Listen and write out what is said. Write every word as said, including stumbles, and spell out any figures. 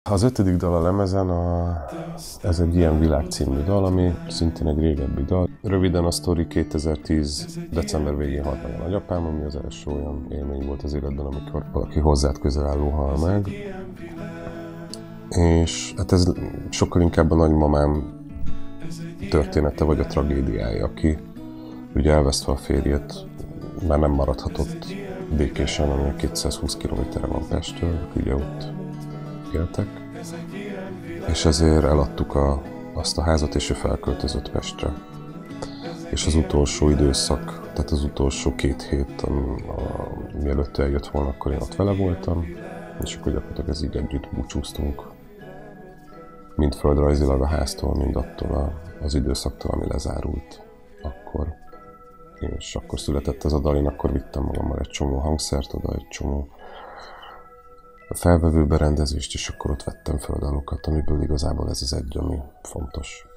Az ötödik dal a lemezen, a, ez egy ilyen Világ című dal, ami szintén egy régebbi dal. Röviden a sztori kétezer-tíz. december végén halt meg a nagyapám, ami az első olyan élmény volt az életben, amikor valaki hozzád közel álló hal meg. És hát ez sokkal inkább a nagymamám története, vagy a tragédiája, aki ugye elvesztve a férjét, már nem maradhatott békésen, ami kétszázhúsz kilométerre van Pesttől, ugye ott éltek. És ezért eladtuk a, azt a házat, és ő felköltözött Pestre. És az utolsó időszak, tehát az utolsó két hét, ami, a, mielőtt eljött volna, akkor én ott vele voltam, és akkor gyakorlatilag ez így együtt búcsúztunk. Mind földrajzilag a háztól, mind attól a, az időszaktól, ami lezárult akkor. És akkor született ez a dal, én akkor vittem magammal egy csomó hangszert oda, egy csomó felvevő berendezést, és akkor ott vettem föl dalokat, amiből igazából ez az egy, ami fontos.